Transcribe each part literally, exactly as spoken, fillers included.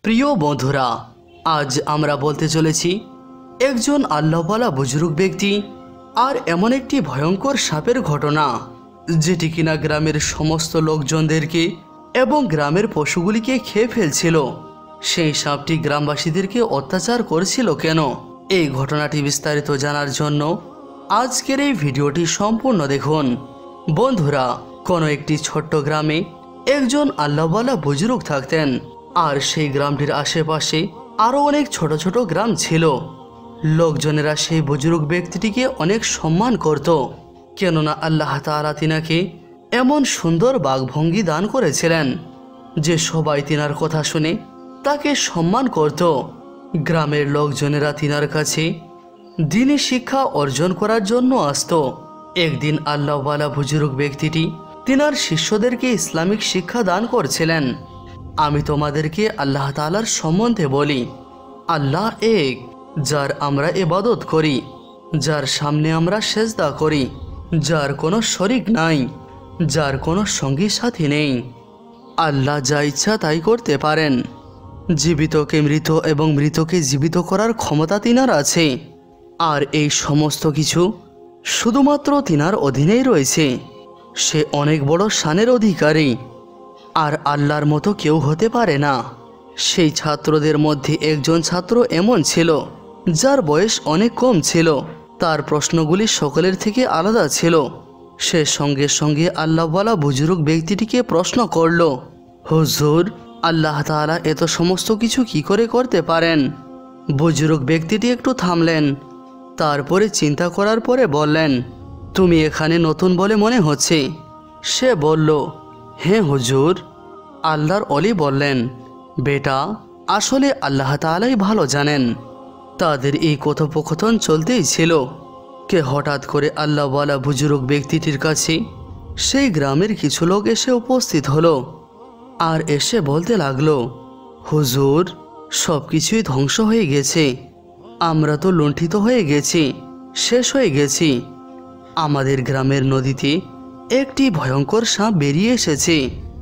প্রিয় বন্ধুরা, আজ আমরা বলতে চলেছি একজন আল্লাহওয়ালা বুজুর্গ ব্যক্তি আর এমন একটি ভয়ঙ্কর সাপের ঘটনা, যেটি কিনা গ্রামের সমস্ত লোকজনদেরকে এবং গ্রামের পশুগুলিকে খেয়ে ফেলছিল। সেই সাপটি গ্রামবাসীদেরকে অত্যাচার করছিল কেন? এই ঘটনাটি বিস্তারিত জানার জন্য আজকের এই ভিডিওটি সম্পূর্ণ দেখুন। বন্ধুরা, কোনো একটি ছোট্ট গ্রামে একজন আল্লাহওয়ালা বুজুর্গ থাকতেন, আর সেই গ্রামটির আশেপাশে আরও অনেক ছোট ছোট গ্রাম ছিল। লোকজনেরা সেই বুজুর্গ ব্যক্তিটিকে অনেক সম্মান করত, কেননা আল্লাহ তাআলা তিনাকে এমন সুন্দর বাকভঙ্গি দান করেছিলেন যে সবাই তিনার কথা শুনে তাকে সম্মান করত। গ্রামের লোকজনেরা তিনার কাছে দ্বীনি শিক্ষা অর্জন করার জন্য আসত। একদিন আল্লাহওয়ালা বুজুর্গ ব্যক্তিটি তিনার শিষ্যদেরকে ইসলামিক শিক্ষা দান করছিলেন। আমি তোমাদেরকে আল্লাহ তাআলার সম্বন্ধে বলি। আল্লাহ এক, যার আমরা ইবাদত করি, যার সামনে আমরা সেজদা করি, যার কোনো শরিক নাই, যার কোনো সঙ্গী সাথী নেই। আল্লাহ যা ইচ্ছা তাই করতে পারেন। জীবিতকে মৃত এবং মৃতকে জীবিত করার ক্ষমতা তিনার আছে, আর এই সমস্ত কিছু শুধুমাত্র তিনার অধীনেই রয়েছে। সে অনেক বড় শানের অধিকারী, আর আল্লাহর মতো কেউ হতে পারে না। সেই ছাত্রদের মধ্যে একজন ছাত্র এমন ছিল যার বয়স অনেক কম ছিল। তার প্রশ্নগুলি সকলের থেকে আলাদা ছিল। সে সঙ্গে সঙ্গে আল্লাহওয়ালা বুজুর্গ ব্যক্তিটিকে প্রশ্ন করল, হুজুর, আল্লাহ তাআলা এত সমস্ত কিছু কি করে করতে পারেন? বুজুর্গ ব্যক্তিটি একটু থামলেন, তারপরে চিন্তা করার পরে বললেন, তুমি এখানে নতুন বলে মনে হচ্ছে। সে বলল, হ্যাঁ হুজুর। আল্লাহর অলি বললেন, বেটা, আসলে আল্লাহ তাআলাই ভালো জানেন। তাদের এই কথোপকথন চলতেই ছিল কে হঠাৎ করে আল্লাহওয়ালা বুজুর্গ ব্যক্তিটির কাছে সেই গ্রামের কিছু লোক এসে উপস্থিত হলো, আর এসে বলতে লাগলো, হুজুর, সব কিছুই ধ্বংস হয়ে গেছে। আমরা তো লুণ্ঠিত হয়ে গেছি, শেষ হয়ে গেছি। আমাদের গ্রামের নদীতে একটি ভয়ঙ্কর সাপ বেরিয়ে এসেছে,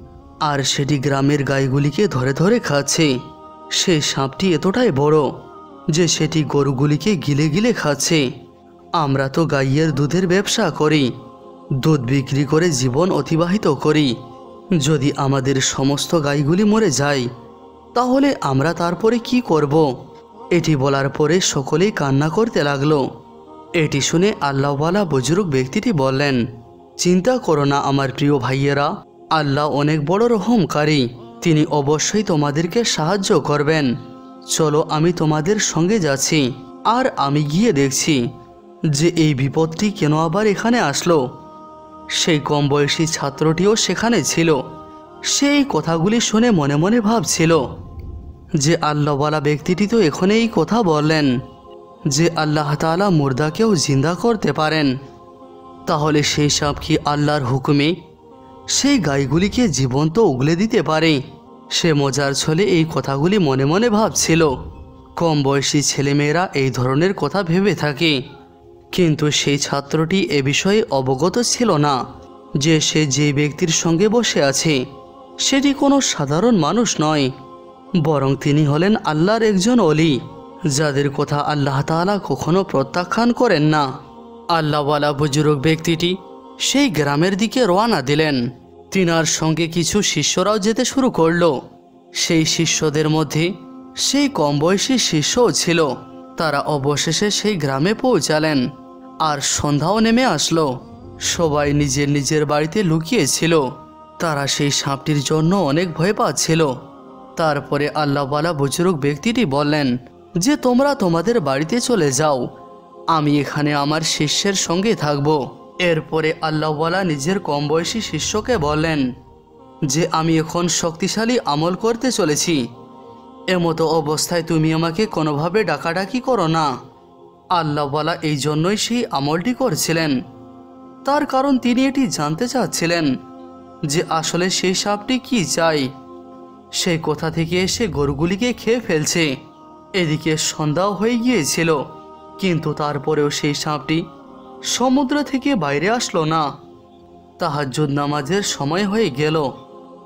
আর সেটি গ্রামের গাইগুলিকে ধরে ধরে খাচ্ছে। সেই সাপটি এতটাই বড় যে সেটি গরুগুলিকে গিলে গিলে খাচ্ছে। আমরা তো গাইয়ের দুধের ব্যবসা করি, দুধ বিক্রি করে জীবন অতিবাহিত করি। যদি আমাদের সমস্ত গাইগুলি মরে যায়, তাহলে আমরা তারপরে কি করব? এটি বলার পরে সকলেই কান্না করতে লাগলো। এটি শুনে আল্লাহওয়ালা বুজুর্গ ব্যক্তিটি বললেন, চিন্তা করো না আমার প্রিয় ভাইয়েরা, আল্লাহ অনেক বড় রহমকারী, তিনি অবশ্যই তোমাদেরকে সাহায্য করবেন। চলো, আমি তোমাদের সঙ্গে যাচ্ছি, আর আমি গিয়ে দেখছি যে এই বিপদটি কেন আবার এখানে আসলো। সেই কম বয়সী ছাত্রটিও সেখানে ছিল। সেই কথাগুলি শুনে মনে মনে ভাবছিল যে আল্লাহওয়ালা ব্যক্তিটি তো এখন এই কথা বললেন যে আল্লাহ তাআলা মুর্দাকেও জিন্দা করতে পারেন। তাহলে সেই সাপ কি আল্লাহর হুকুমে সেই গাইগুলিকে জীবন্ত উগলে দিতে পারে? সে মজার ছলে এই কথাগুলি মনে মনে ভাবছিল। কম বয়সী ছেলেমেয়েরা এই ধরনের কথা ভেবে থাকে, কিন্তু সেই ছাত্রটি এ বিষয়ে অবগত ছিল না যে সে যে ব্যক্তির সঙ্গে বসে আছে সেটি কোনো সাধারণ মানুষ নয়, বরং তিনি হলেন আল্লাহর একজন অলি, যাদের কথা আল্লাহ তাআলা কখনো প্রত্যাখ্যান করেন না। আল্লাহওয়ালা বুজুর্গ ব্যক্তিটি সেই গ্রামের দিকে রওনা দিলেন। তিনার সঙ্গে কিছু শিষ্যরাও যেতে শুরু করলো। সেই শিষ্যদের মধ্যে সেই কম বয়সী শিষ্যও ছিল। তারা অবশেষে সেই গ্রামে পৌঁছালেন, আর সন্ধ্যাও নেমে আসলো। সবাই নিজের নিজের বাড়িতে লুকিয়েছিল। তারা সেই সাপটির জন্য অনেক ভয় পাচ্ছিল। তারপরে আল্লাহওয়ালা বুজুর্গ ব্যক্তিটি বললেন যে তোমরা তোমাদের বাড়িতে চলে যাও, আমি এখানে আমার শিষ্যের সঙ্গে থাকব। এরপরে আল্লাহওয়ালা নিজের কম বয়সী শিষ্যকে বললেন যে আমি এখন শক্তিশালী আমল করতে চলেছি, এমতো অবস্থায় তুমি আমাকে কোনোভাবে ডাকাডাকি করো না। আল্লাহওয়ালা এই জন্যই সেই আমলটি করছিলেন, তার কারণ তিনি এটি জানতে চাচ্ছিলেন যে আসলে সেই সাপটি কি চাই। সেই কোথা থেকে এসে গরুগুলিকে খেয়ে ফেলছে। এদিকে সন্ধ্যাও হয়ে গিয়েছিল, কিন্তু তারপরেও সেই সাপটি সমুদ্র থেকে বাইরে আসলো না। তাহাজ্জুদ নামাজের সময় হয়ে গেল।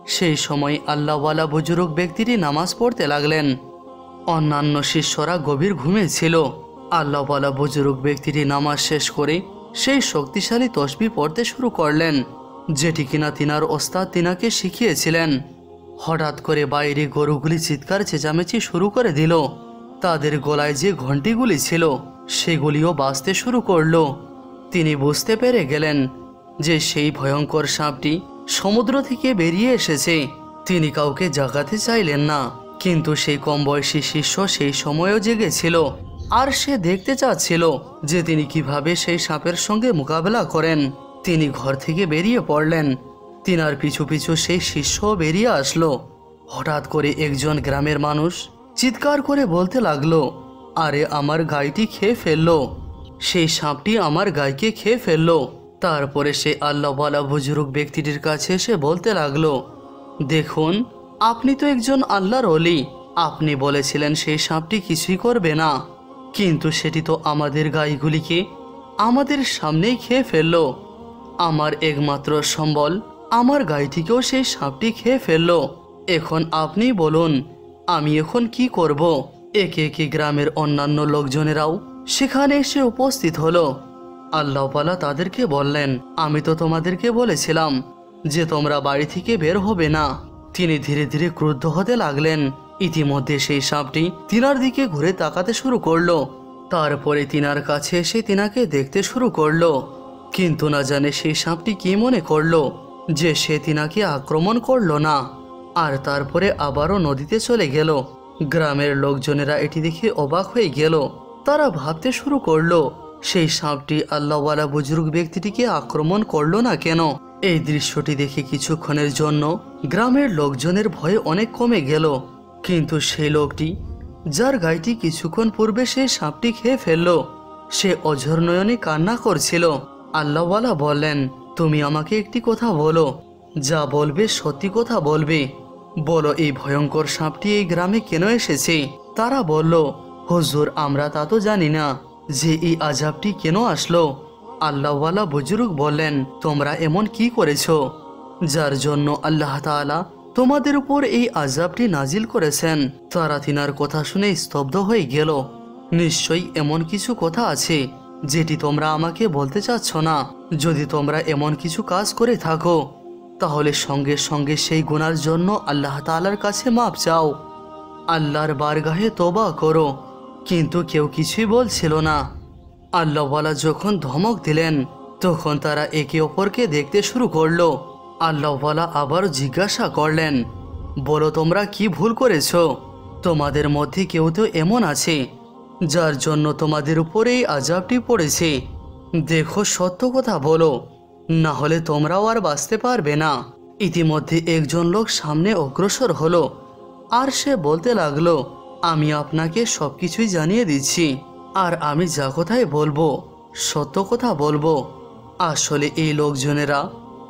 সেই সময় আল্লাহওয়ালা বুজুর্গ ব্যক্তিটি নামাজ পড়তে লাগলেন। অন্যান্য শিষ্যরা গভীর ঘুমে ছিল। আল্লাহওয়ালা বুজুর্গ ব্যক্তিটি নামাজ শেষ করে সেই শক্তিশালী তসবিহ পড়তে শুরু করলেন, যেটি কিনা তিনার ওস্তাদ তিনাকে শিখিয়েছিলেন। হঠাৎ করে বাইরে গরুগুলি চিৎকার চেঁচামেচি শুরু করে দিল। তাদের গলায় যে ঘণ্টিগুলি ছিল সেগুলিও বাজতে শুরু করলো। তিনি বুঝতে পেরে গেলেন যে সেই ভয়ঙ্কর সাপটি সমুদ্র থেকে বেরিয়ে এসেছে। তিনি কাউকে জাগাতে চাইলেন না, কিন্তু সেই কম বয়সী শিষ্য সেই সময়ও জেগেছিল, আর সে দেখতে চাচ্ছিল যে তিনি কিভাবে সেই সাপের সঙ্গে মোকাবেলা করেন। তিনি ঘর থেকে বেরিয়ে পড়লেন। তিনার পিছু পিছু সেই শিষ্য বেরিয়ে আসলো। হঠাৎ করে একজন গ্রামের মানুষ চিৎকার করে বলতে লাগলো, আরে আমার গাইটি খেয়ে ফেললো, সেই সাপটি আমার গাইকে খেয়ে ফেললো। তারপরে সে আল্লাহওয়ালা বুজুর্গ ব্যক্তিটির কাছে এসে বলতে লাগলো, দেখুন, আপনি তো একজন আল্লাহর ওলি, আপনি বলেছিলেন সেই সাপটি কিছুই করবে না, কিন্তু সেটি তো আমাদের গাইগুলিকে আমাদের সামনেই খেয়ে ফেললো। আমার একমাত্র সম্বল আমার গাইটিকেও সেই সাপটি খেয়ে ফেললো। এখন আপনি বলুন, আমি এখন কি করব? একে একে গ্রামের অন্যান্য লোকজনেরাও সেখানে এসে উপস্থিত হলো। আল্লাহওয়ালা তাদেরকে বললেন, আমি তো তোমাদেরকে বলেছিলাম যে তোমরা বাড়ি থেকে বের হবে না। তিনি ধীরে ধীরে ক্রুদ্ধ হতে লাগলেন। ইতিমধ্যে সেই সাপটি তিনার দিকে ঘুরে তাকাতে শুরু করলো। তারপরে তিনার কাছে এসে তিনাকে দেখতে শুরু করলো, কিন্তু না জানে সেই সাপটি কি মনে করলো যে সে তিনাকে আক্রমণ করলো না, আর তারপরে আবারও নদীতে চলে গেল। গ্রামের লোকজনেরা এটি দেখে অবাক হয়ে গেল। তারা ভাবতে শুরু করলো, সেই সাপটি আল্লাহওয়ালা বুজুর্গ ব্যক্তিটিকে আক্রমণ করলো না কেন? এই দৃশ্যটি দেখে কিছুক্ষণের জন্য গ্রামের লোকজনের ভয় অনেক কমে গেল, কিন্তু সেই লোকটি যার গাইটি কিছুক্ষণ পূর্বে সেই সাপটি খেয়ে ফেললো, সে অঝর নয়নে কান্না করছিল। আল্লাহওয়ালা বললেন, তুমি আমাকে একটি কথা বলো, যা বলবে সত্যি কথা বলবে। বলো, এই ভয়ঙ্কর সাপটি এই গ্রামে কেন এসেছে? তারা বলল, হুজুর, আমরা তা তো জানি না যে এই আযাবটি কেন আসলো। আল্লাহওয়ালা বুজুর্গ বললেন, তোমরা এমন কি করেছো যার জন্য আল্লাহ তাআলা তোমাদের উপর এই আযাবটি নাজিল করেছেন? তারা তিনার কথা শুনে স্তব্ধ হয়ে গেল। নিশ্চয়ই এমন কিছু কথা আছে যেটি তোমরা আমাকে বলতে চাচ্ছ না। যদি তোমরা এমন কিছু কাজ করে থাকো তাহলে সঙ্গে সঙ্গে সেই গুনার জন্য আল্লাহ তাআলার কাছে মাপ চাও, আল্লাহর বারগাহে তওবা করো। কিন্তু কেউ কিছুই বলছিল না। আল্লাহওয়ালা যখন ধমক দিলেন তখন তারা একে অপরকে দেখতে শুরু করলো। আল্লাহওয়ালা আবার জিজ্ঞাসা করলেন, বলো, তোমরা কি ভুল করেছো? তোমাদের মধ্যে কেউ তো এমন আছে যার জন্য তোমাদের উপরে এই আযাবটি পড়েছে। দেখো, সত্য কথা বলো, না হলে তোমরাও আর বাঁচতে পারবে না। ইতিমধ্যে একজন লোক সামনে অগ্রসর হলো, আর সে বলতে লাগলো, আমি আপনাকে সব কিছুই জানিয়ে দিচ্ছি, আর আমি যা কথাই বলবো সত্য কথা বলবো। আসলে এই লোকজনেরা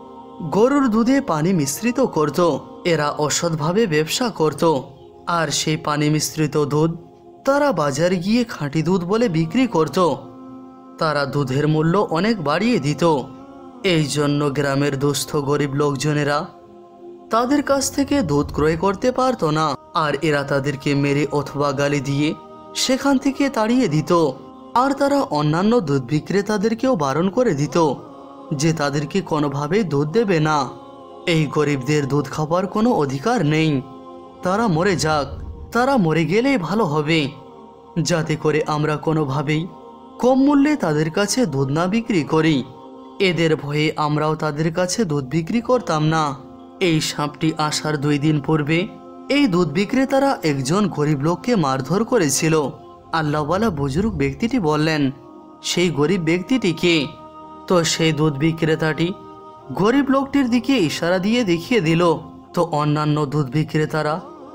গরুর দুধে পানি মিশ্রিত করত। এরা অসৎভাবে ব্যবসা করত, আর সেই পানি মিশ্রিত দুধ তারা বাজারে গিয়ে খাঁটি দুধ বলে বিক্রি করত। তারা দুধের মূল্য অনেক বাড়িয়ে দিত। এই জন্য গ্রামের দুস্থ গরিব লোকজনেরা তাদের কাছ থেকে দুধ ক্রয় করতে পারত না, আর এরা তাদেরকে মেরে অথবা গালি দিয়ে সেখান থেকে তাড়িয়ে দিত। আর তারা অন্যান্য দুধ বিক্রেতাদেরকেও বারণ করে দিত যে তাদেরকে কোনোভাবেই দুধ দেবে না। এই গরিবদের দুধ খাবার কোনো অধিকার নেই, তারা মরে যাক, তারা মরে গেলেই ভালো হবে, যাতে করে আমরা কোনোভাবেই কম মূল্যে তাদের কাছে দুধ না বিক্রি করি। এদের ভয়ে আমরাও তাদের কাছে দুধ বিক্রি করতাম না। এই সাপটি আসার দুই দিন পূর্বে এই দুধ বিক্রেতারা একজন গরিব লোককে মারধর করেছিল। আল্লাহওয়ালা বুজুর্গ ব্যক্তিটি বললেন, সেই গরিব ব্যক্তিটি কে? তো সেই দুধ বিক্রেতাটি গরিব লোকটির দিকে ইশারা দিয়ে দেখিয়ে দিল। তো অন্যান্য দুধ বিক্রেতারা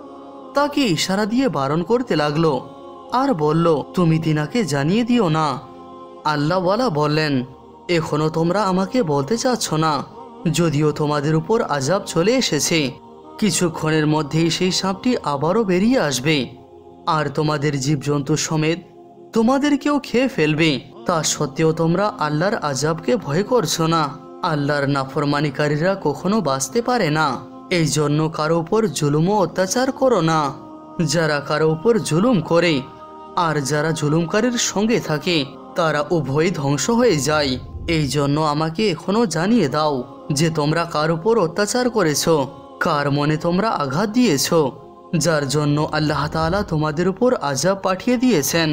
তাকে ইশারা দিয়ে বারণ করতে লাগলো আর বলল, তুমি তিনাকে জানিয়ে দিও না। আল্লাহওয়ালা বললেন, এখনো তোমরা আমাকে বলতে চাচ্ছ না, যদিও তোমাদের উপর আযাব চলে এসেছে, কিছুক্ষণের মধ্যেই সেই সাপটি আবারও বেরিয়ে আসবে আর তোমাদের জীবজন্তু সমেত তোমাদেরকেও খেয়ে ফেলবে। তা সত্ত্বেও তোমরা আল্লাহর আযাবকে ভয় করছো না। আল্লাহর নাফরমানিকারীরা কখনো বাঁচতে পারে না। এই জন্য কারো উপর জুলুম ও অত্যাচার করো না। যারা কারো উপর জুলুম করে আর যারা জুলুমকারীর সঙ্গে থাকে তারা উভয়ই ধ্বংস হয়ে যায়। এই জন্য আমাকে এখনো জানিয়ে দাও যে তোমরা কার উপর অত্যাচার করেছো, কার মনে তোমরা আঘাত দিয়েছো, যার জন্য আল্লাহ তাআলা তোমাদের উপর আযাব পাঠিয়ে দিয়েছেন।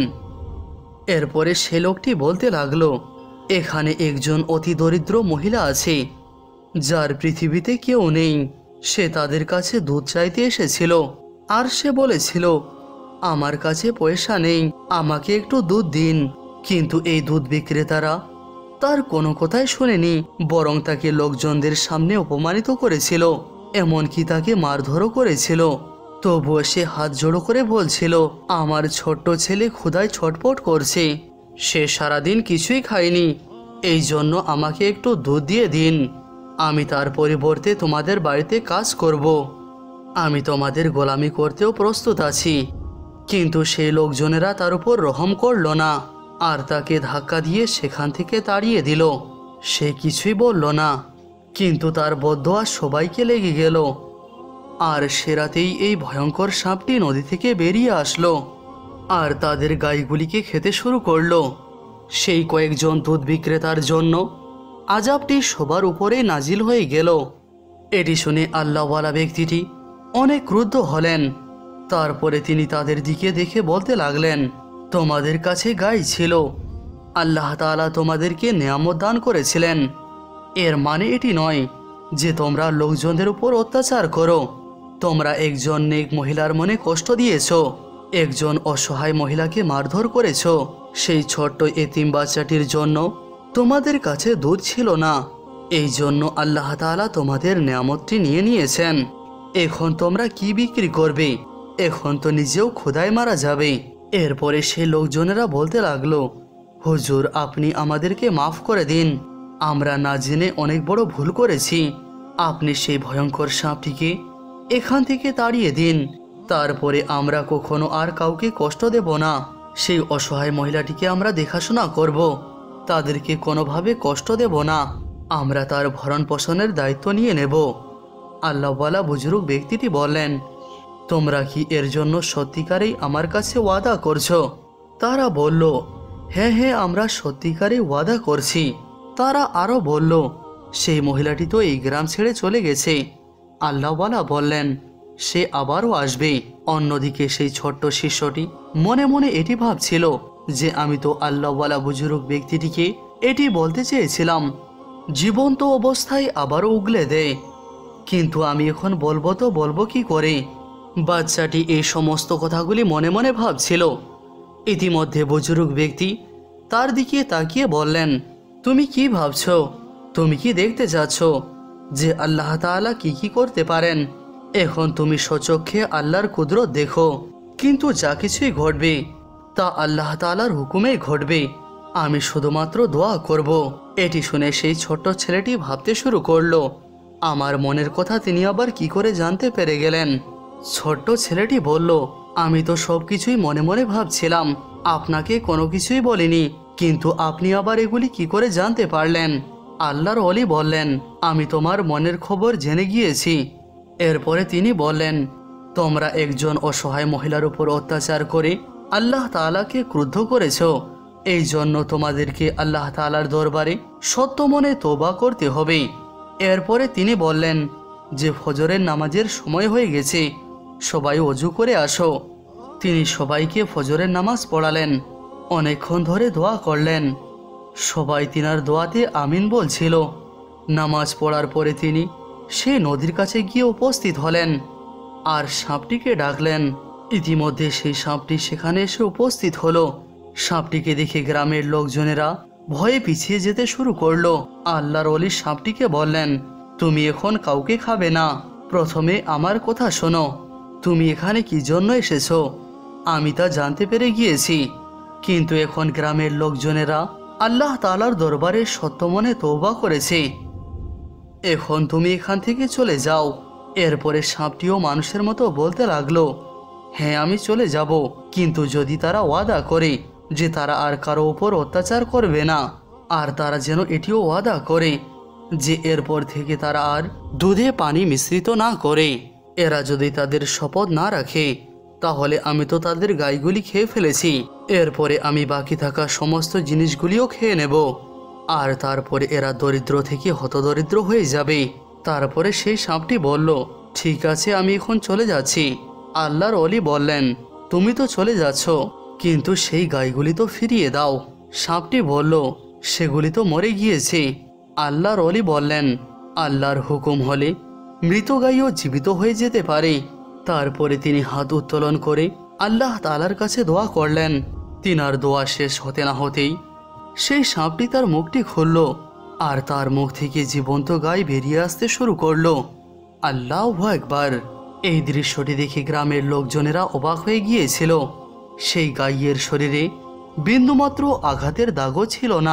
এরপরে সে লোকটি বলতে লাগলো, এখানে একজন অতি দরিদ্র মহিলা আছে যার পৃথিবীতে কেউ নেই। সে তাদের কাছে দুধ চাইতে এসেছিল আর সে বলেছিল, আমার কাছে পয়সা নেই, আমাকে একটু দুধ দিন। কিন্তু এই দুধ বিক্রেতারা তার কোনো কথাই শোনেনি, বরং তাকে লোকজনদের সামনে অপমানিত করেছিল, এমনকি তাকে মারধরও করেছিল। তবুও সে হাত জোড়ো করে বলছিল, আমার ছোট্ট ছেলে ক্ষুধায় ছটফট করছে, সে সারাদিন কিছুই খায়নি, এই জন্য আমাকে একটু দুধ দিয়ে দিন, আমি তার পরিবর্তে তোমাদের বাড়িতে কাজ করব, আমি তোমাদের গোলামি করতেও প্রস্তুত আছি। কিন্তু সেই লোকজনেরা তার উপর রহম করল না আর তাকে ধাক্কা দিয়ে সেখান থেকে তাড়িয়ে দিল। সে কিছুই বলল না, কিন্তু তার বদদোয়া সবাইকে লেগে গেল। আর সে রাতেই এই ভয়ঙ্কর সাপটি নদী থেকে বেরিয়ে আসলো আর তাদের গাইগুলিকে খেতে শুরু করলো। সেই কয়েকজন দুধ বিক্রেতার জন্য আযাবটি সবার উপরে নাজিল হয়ে গেল। এটি শুনে আল্লাহওয়ালা ব্যক্তিটি অনেক ক্রুদ্ধ হলেন। তারপরে তিনি তাদের দিকে দেখে বলতে লাগলেন, তোমাদের কাছে গাই ছিল, আল্লাহ তাআলা তোমাদেরকে নেয়ামত দান করেছিলেন, এর মানে এটি নয় যে তোমরা লোকজনদের উপর অত্যাচার করো। তোমরা একজন নেক মহিলার মনে কষ্ট দিয়েছো, একজন অসহায় মহিলাকে মারধর করেছো। সেই ছোট্ট এতিম বাচ্চাটির জন্য তোমাদের কাছে দুধ ছিল না, এই জন্য আল্লাহ তাআলা তোমাদের নেয়ামতটি নিয়ে নিয়েছেন। এখন তোমরা কি বিক্রি করবে? এখন তো নিজেও ক্ষুধায় মারা যাবে। এরপরে সে লোকজনেরা বলতে লাগলো, হুজুর, আপনি আমাদেরকে মাফ করে দিন, আমরা না জেনে অনেক বড় ভুল করেছি। আপনি সেই ভয়ঙ্কর সাপটিকে এখান থেকে তাড়িয়ে দিন, তারপরে আমরা কখনো আর কাউকে কষ্ট দেব না। সেই অসহায় মহিলাটিকে আমরা দেখাশোনা করব, তাদেরকে কোনোভাবে কষ্ট দেব না, আমরা তার ভরণ পোষণের দায়িত্ব নিয়ে নেব। আল্লাহওয়ালা বুজুর্গ ব্যক্তিটি বললেন, তোমরা কি এর জন্য সত্যিকারেই আমার কাছে ওয়াদা করছো? তারা বলল, হ্যাঁ হ্যাঁ, আমরা সত্যিকারেই ওয়াদা করছি। তারা আরও বলল, সেই মহিলাটি তো এই গ্রাম ছেড়ে চলে গেছে। আল্লাহওয়ালা বললেন, সে আবারও আসবে। অন্যদিকে সেই ছোট্ট শিষ্যটি মনে মনে এটি ভাবছিল যে আমি তো আল্লাহওয়ালা বুজুর্গ ব্যক্তিটিকে এটি বলতে চেয়েছিলাম, জীবন্ত অবস্থায় আবারও উগলে দেয়, কিন্তু আমি এখন বলবো তো বলবো কি করে? বাচ্চাটি এই সমস্ত কথাগুলি মনে মনে ভাবছিল। ইতিমধ্যে বুজুর্গ ব্যক্তি তার দিকে তাকিয়ে বললেন, তুমি কি ভাবছো? তুমি কি দেখতে যাচ্ছ যে আল্লাহ তাআলা কি কি করতে পারেন? এখন তুমি স্বচক্ষে আল্লাহর কুদরত দেখো, কিন্তু যা কিছুই ঘটবে তা আল্লাহ তাআলার হুকুমেই ঘটবে, আমি শুধুমাত্র দোয়া করব। এটি শুনে সেই ছোট্ট ছেলেটি ভাবতে শুরু করলো, আমার মনের কথা তিনি আবার কি করে জানতে পেরে গেলেন? ছোট্ট ছেলেটি বলল, আমি তো সব কিছুই মনে মনে ভাবছিলাম, আপনাকে কোনো কিছুই বলিনি, কিন্তু আপনি আবার এগুলি কি করে জানতে পারলেন? আল্লাহর ওলি বললেন, আমি তোমার মনের খবর জেনে গিয়েছি। এরপরে তিনি বললেন, তোমরা একজন অসহায় মহিলার উপর অত্যাচার করে আল্লাহ তাআলাকে ক্রুদ্ধ করেছ, এই জন্য তোমাদেরকে আল্লাহ তাআলার দরবারে সত্য মনে তওবা করতে হবে। এরপরে তিনি বললেন যে ফজরের নামাজের সময় হয়ে গেছে, সবাই ওযু করে আসো। তিনি সবাইকে ফজরের নামাজ পড়ালেন, অনেকক্ষণ ধরে দোয়া করলেন, সবাই তিনার দোয়াতে আমিন বলছিল। নামাজ পড়ার পরে তিনি সেই নদীর কাছে গিয়ে উপস্থিত হলেন আর সাপটিকে ডাকলেন। ইতিমধ্যে সেই সাপটি সেখানে এসে উপস্থিত হলো। সাপটিকে দেখে গ্রামের লোকজনেরা ভয়ে পিছিয়ে যেতে শুরু করলো। আল্লাহর ওলি সাপটিকে বললেন, তুমি এখন কাউকে খাবে না, প্রথমে আমার কথা শোনো, তুমি এখানে কি জন্য এসেছো আমি তা জানতে পেরে গিয়েছি, কিন্তু এখন গ্রামের লোকজনেরা আল্লাহ তাআলার দরবারে সত্য মনে তওবা করেছে, এখন তুমি এখান থেকে চলে যাও। এরপরে সাপটিও মানুষের মতো বলতে লাগলো, হ্যাঁ আমি চলে যাব, কিন্তু যদি তারা ওয়াদা করে যে তারা আর কারো উপর অত্যাচার করবে না, আর তারা যেন এটিও ওয়াদা করে যে এরপর থেকে তারা আর দুধে পানি মিশ্রিত না করে। এরা যদি তাদের শপথ না রাখে তাহলে আমি তো তাদের গাইগুলি খেয়ে ফেলেছি, এরপরে আমি বাকি থাকা সমস্ত জিনিসগুলিও খেয়ে নেব, আর তারপরে এরা দরিদ্র থেকে হতদরিদ্র হয়ে যাবে। তারপরে সেই সাপটি বলল, ঠিক আছে, আমি এখন চলে যাচ্ছি। আল্লাহর ওলি বললেন, তুমি তো চলে যাচ্ছ, কিন্তু সেই গাইগুলি তো ফিরিয়ে দাও। সাপটি বলল, সেগুলি তো মরে গিয়েছে। আল্লাহর ওলি বললেন, আল্লাহর হুকুম হলে মৃত গাইও জীবিত হয়ে যেতে পারে। তারপরে তিনি হাত উত্তোলন করে আল্লাহ তাআলার কাছে দোয়া করলেন। তিনার দোয়া শেষ হতে না হতেই সেই সাপটি তার মুখটি খুলল, আর তার মুখ থেকে জীবন্ত গাই বেরিয়ে আসতে শুরু করলো। আল্লাহু আকবার! এই দৃশ্যটি দেখে গ্রামের লোকজনেরা অবাক হয়ে গিয়েছিল। সেই গাইয়ের শরীরে বিন্দুমাত্র আঘাতের দাগও ছিল না।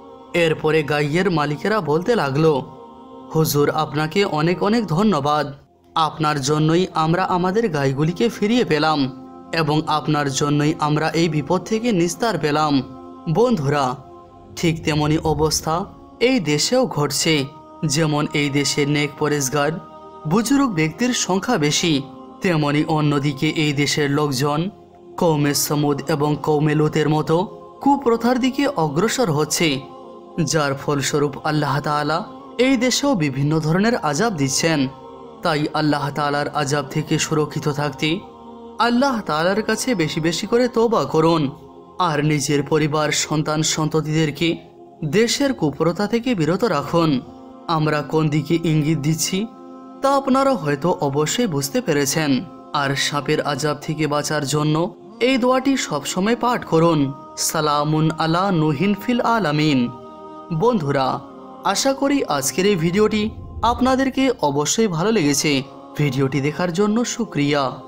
এরপরে গাইয়ের মালিকেরা বলতে লাগলো, হুজুর, আপনাকে অনেক অনেক ধন্যবাদ। আপনার জন্যই আমরা আমাদের গাইগুলিকে ফিরিয়ে পেলাম এবং আপনার জন্যই আমরা এই বিপদ থেকে নিস্তার পেলাম। বন্ধুরা, ঠিক তেমনি অবস্থা এই দেশেও ঘটছে। যেমন এই দেশের নেক পরেশগার বুজুর্গ ব্যক্তির সংখ্যা বেশি, তেমনি অন্যদিকে এই দেশের লোকজন কওমে সমুদ এবং কওমে লূতের মতো কুপ্রথার দিকে অগ্রসর হচ্ছে, যার ফলস্বরূপ আল্লাহ তাআলা এই দেশেও বিভিন্ন ধরনের আযাব দিচ্ছেন। তাই আল্লাহ তাআলার আযাব থেকে সুরক্ষিত থাকতে আল্লাহ তাআলার কাছে বেশি বেশি করে তওবা করুন, আর নিজের পরিবার, সন্তান সন্ততিদেরকে দেশের কুপ্রথা থেকে বিরত রাখুন। আমরা কোন দিকে ইঙ্গিত দিচ্ছি তা আপনারা হয়তো অবশ্যই বুঝতে পেরেছেন। আর সাপের আযাব থেকে বাঁচার জন্য এই দোয়াটি সবসময় পাঠ করুন, সালামুন আলা নূহিন ফিল আলামিন। বন্ধুরা, আশা করি আজকের এই ভিডিওটি আপনাদেরকে অবশ্যই ভালো লেগেছে। ভিডিওটি দেখার জন্য শুকরিয়া।